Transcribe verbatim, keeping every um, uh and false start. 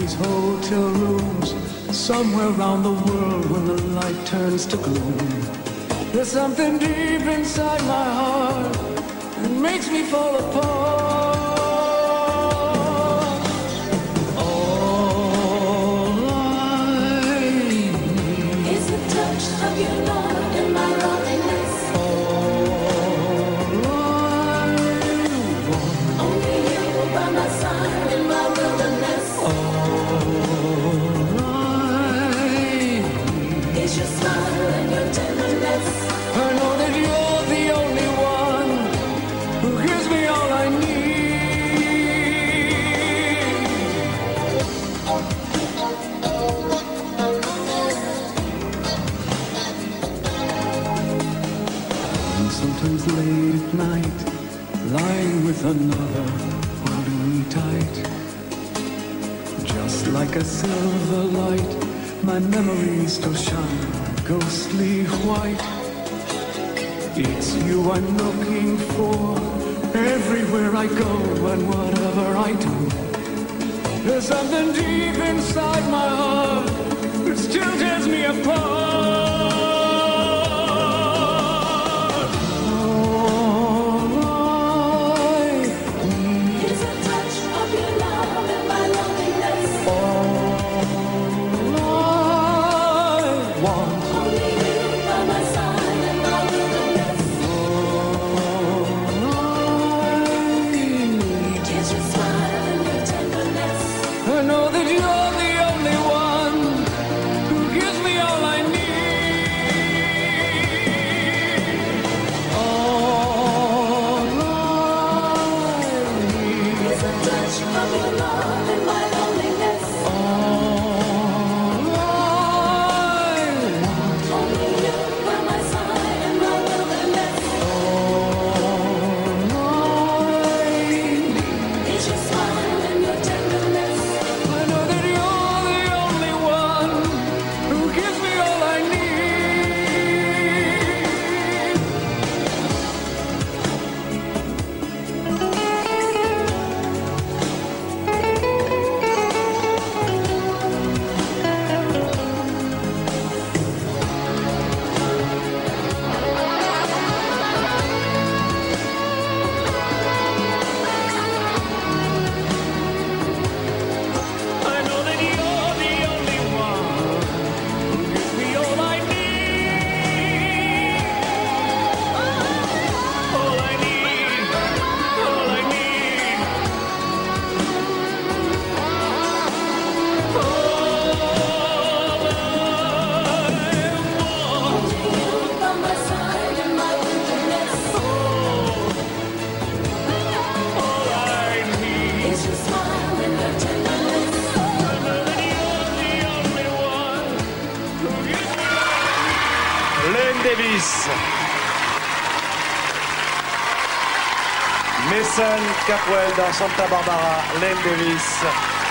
these hotel rooms, somewhere around the world when the light turns to gloom. There's something deep inside my heart that makes me fall apart. All I need is the touch of your love in my loneliness. All I want, only you by my side in my wilderness. all I need is your smile and your tenderness. I know that you're the only one who gives me all I need. And sometimes late at night, lying with another, holding me tight, just like a silver light, my memories still shine ghostly white. It's you I'm looking for, everywhere I go and whatever I do. There's something deep inside my heart that still tears me apart. All I need is a touch of your love in my loneliness. all I want, only you by my side in my wilderness. all I need is your smile and your tenderness. I know that you're the only one who gives me all I need. All I need, is a touch of your love in my loneliness. all I want, only you by my side in my wilderness. all I need. is your smile and your tenderness. I know that you're the only one who gives me all I need. I know that you're the only one who gives me all I need. All I need, all I need. All I want, only you by my side in my wilderness. all I need. is your smile and your tenderness. I know that you're the only one who gives me all I need. Len Davies. Mason Capwell dans Santa Barbara. Len Davies.